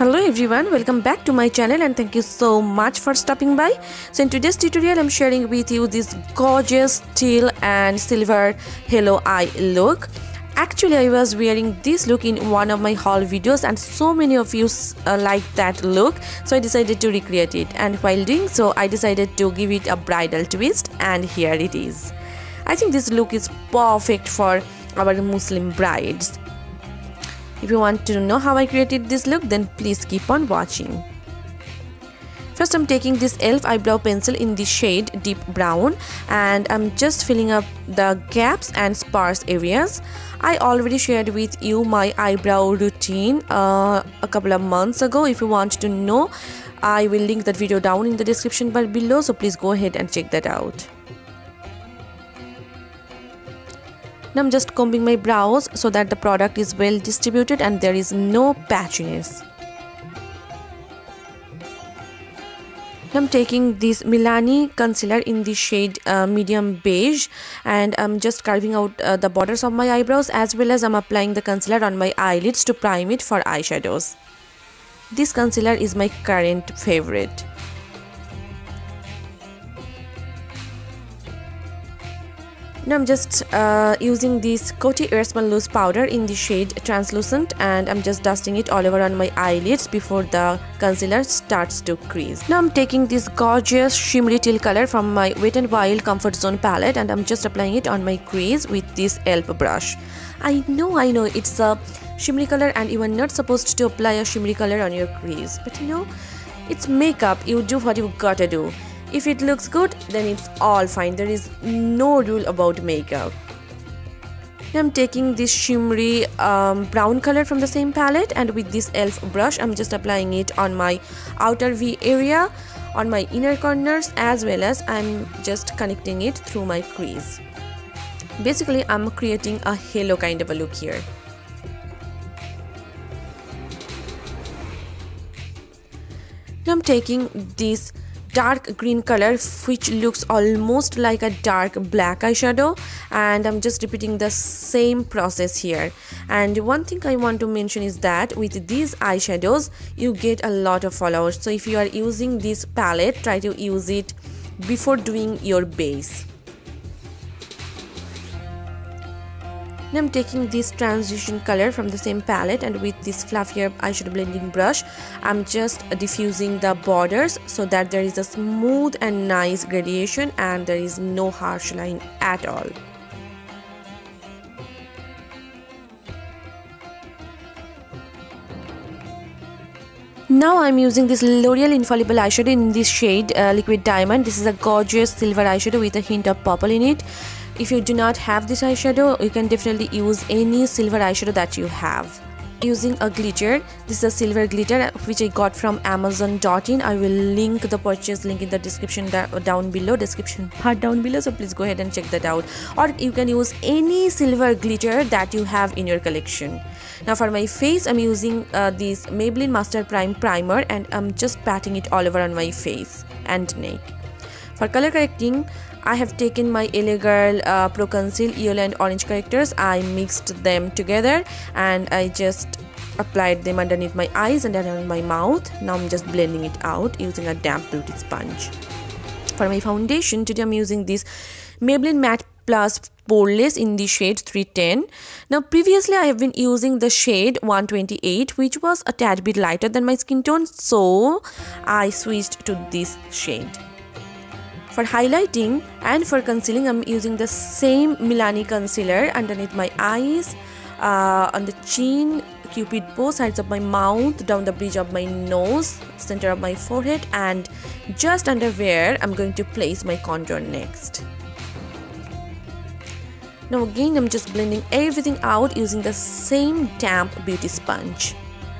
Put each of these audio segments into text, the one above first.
Hello everyone, welcome back to my channel and thank you so much for stopping by. So in today's tutorial I'm sharing with you this gorgeous teal and silver halo eye look. Actually I was wearing this look in one of my haul videos and so many of you liked that look, so I decided to recreate it, and while doing so I decided to give it a bridal twist, and here it is. I think this look is perfect for our Muslim brides. If you want to know how I created this look, then please keep on watching. First I'm taking this e.l.f. eyebrow pencil in the shade deep brown and I'm just filling up the gaps and sparse areas. I already shared with you my eyebrow routine a couple of months ago. If you want to know, I will link that video down in the description bar below, so please go ahead and check that out. Now I'm just combing my brows so that the product is well distributed and there is no patchiness. Now I'm taking this Milani concealer in the shade medium beige and I'm just carving out the borders of my eyebrows, as well as I'm applying the concealer on my eyelids to prime it for eyeshadows. This concealer is my current favorite. Now I'm just using this Coty Airspun loose powder in the shade translucent and I'm just dusting it all over on my eyelids before the concealer starts to crease. Now I'm taking this gorgeous shimmery teal color from my Wet n Wild Comfort Zone palette and I'm just applying it on my crease with this e.l.f. brush. I know it's a shimmery color and you are not supposed to apply a shimmery color on your crease, but you know, it's makeup, you do what you gotta do. If it looks good, then it's all fine. There is no rule about makeup. Now I'm taking this shimmery brown color from the same palette and with this e.l.f. brush, I'm just applying it on my outer V area, on my inner corners, as well as I'm just connecting it through my crease. Basically, I'm creating a halo kind of a look here. Now I'm taking this dark green color which looks almost like a dark black eyeshadow and I'm just repeating the same process here. And one thing I want to mention is that with these eyeshadows you get a lot of followers, so if you are using this palette, try to use it before doing your base. Now I'm taking this transition color from the same palette and with this fluffier eyeshadow blending brush, I'm just diffusing the borders so that there is a smooth and nice gradation and there is no harsh line at all. Now I'm using this L'Oreal Infallible eyeshadow in this shade Liquid Diamond. This is a gorgeous silver eyeshadow with a hint of purple in it. If you do not have this eyeshadow, you can definitely use any silver eyeshadow that you have. Using a glitter, this is a silver glitter which I got from Amazon.in. I will link the purchase link in the description down below, so please go ahead and check that out. Or you can use any silver glitter that you have in your collection. Now for my face, I'm using this Maybelline Master Prime primer and I'm just patting it all over on my face and neck. For color correcting, I have taken my LA Girl Pro Conceal Yellow and Orange correctors. I mixed them together and I just applied them underneath my eyes and around my mouth. Now I'm just blending it out using a damp beauty sponge. For my foundation, today I'm using this Maybelline Matte Plus Poreless in the shade 310. Now previously I have been using the shade 128, which was a tad bit lighter than my skin tone, so I switched to this shade. For highlighting and for concealing, I'm using the same Milani concealer underneath my eyes, on the chin, cupid bow, sides of my mouth, down the bridge of my nose, center of my forehead, and just under where I'm going to place my contour next. Now again, I'm just blending everything out using the same damp beauty sponge.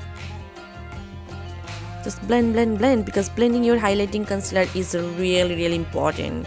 Just blend, blend, blend, because blending your highlighting concealer is really important.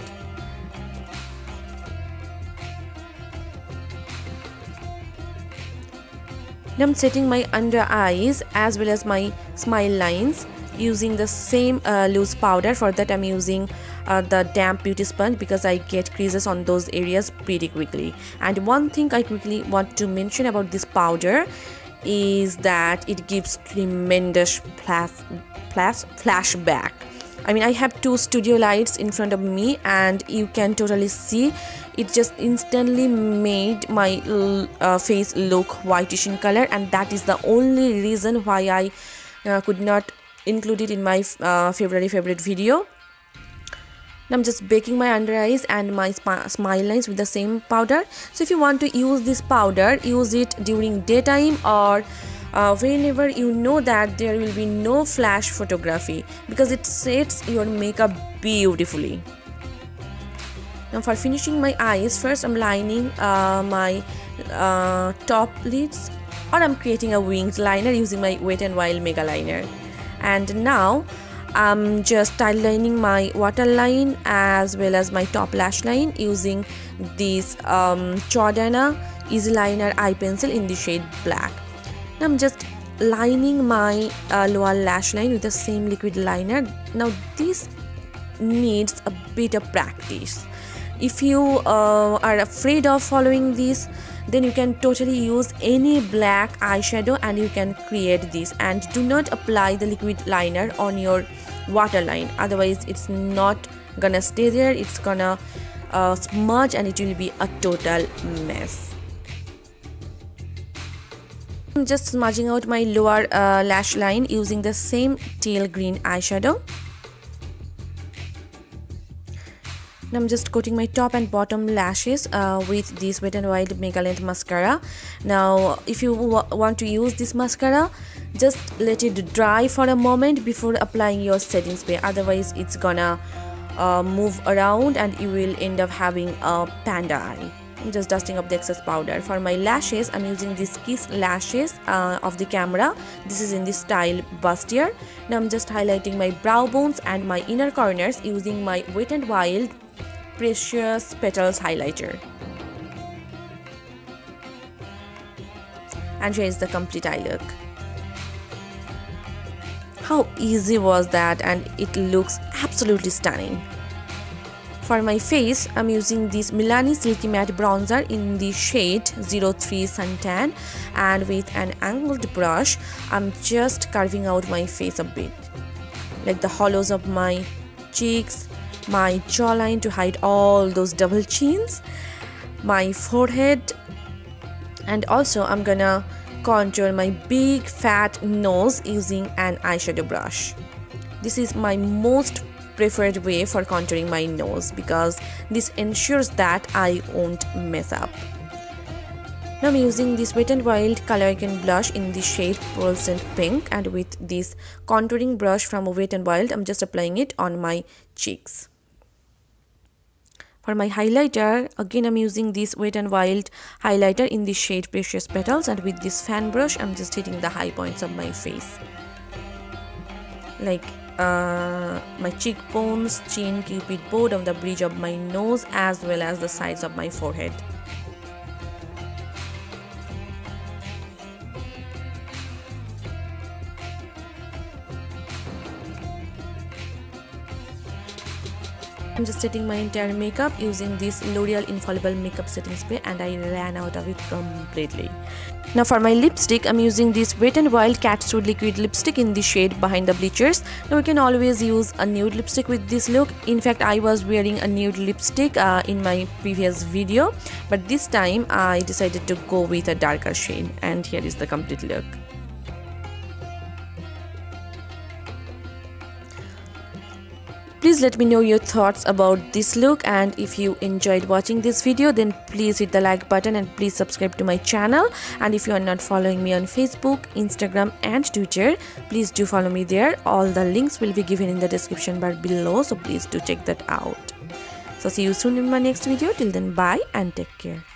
Now I'm setting my under eyes as well as my smile lines using the same loose powder. For that I'm using the damp beauty sponge because I get creases on those areas pretty quickly. And one thing I quickly want to mention about this powder, is that it gives tremendous flashback. I mean, I have two studio lights in front of me and you can totally see it just instantly made my face look whitish in color, and that is the only reason why I could not include it in my February favorite video. Now I'm just baking my under eyes and my smile lines with the same powder. So if you want to use this powder, use it during daytime or whenever you know that there will be no flash photography, because it sets your makeup beautifully. Now for finishing my eyes, first I'm lining my top lids, or I'm creating a winged liner using my Wet n Wild Mega Liner. And now I'm just tile lining my waterline as well as my top lash line using this Jordana Easy Liner eye pencil in the shade black. Now I'm just lining my lower lash line with the same liquid liner. Now this needs a bit of practice. If you are afraid of following this, then you can totally use any black eyeshadow and you can create this, and do not apply the liquid liner on your waterline, otherwise it's not gonna stay there, it's gonna smudge and it will be a total mess. I'm just smudging out my lower lash line using the same teal green eyeshadow. Now I'm just coating my top and bottom lashes with this Wet n Wild Mega Length Mascara. Now if you want to use this mascara, just let it dry for a moment before applying your setting spray, otherwise it's gonna move around and you will end up having a panda eye. I'm just dusting up the excess powder. For my lashes, I'm using these Kiss lashes of the camera. This is in the style Bustier. Now I'm just highlighting my brow bones and my inner corners using my Wet n Wild Precious Petals highlighter. And here is the complete eye look. How easy was that, and it looks absolutely stunning. For my face, I'm using this Milani Silky Matte Bronzer in the shade 03 Suntan, and with an angled brush, I'm just carving out my face a bit, like the hollows of my cheeks, my jawline to hide all those double chins, my forehead, and also I'm gonna contour my big fat nose using an eyeshadow brush. This is my most preferred way for contouring my nose because this ensures that I won't mess up. Now I'm using this Wet n Wild Color Icon blush in the shade Pearlescent Pink, and with this contouring brush from Wet n Wild, I'm just applying it on my cheeks. For my highlighter, again I'm using this Wet n Wild highlighter in the shade Precious Petals, and with this fan brush I'm just hitting the high points of my face, like my cheekbones, chin, cupid bow, down the bridge of my nose as well as the sides of my forehead. I'm just setting my entire makeup using this L'Oreal Infallible Makeup Setting Spray, and I ran out of it completely. Now for my lipstick, I'm using this Wet n Wild Catsuit Liquid Lipstick in the shade Behind the Bleachers. Now you can always use a nude lipstick with this look. In fact, I was wearing a nude lipstick in my previous video, but this time I decided to go with a darker shade, and here is the complete look. Please let me know your thoughts about this look, and if you enjoyed watching this video, then please hit the like button and please subscribe to my channel. And if you are not following me on Facebook, Instagram and Twitter, please do follow me there. All the links will be given in the description bar below, so please do check that out. So see you soon in my next video. Till then, bye and take care.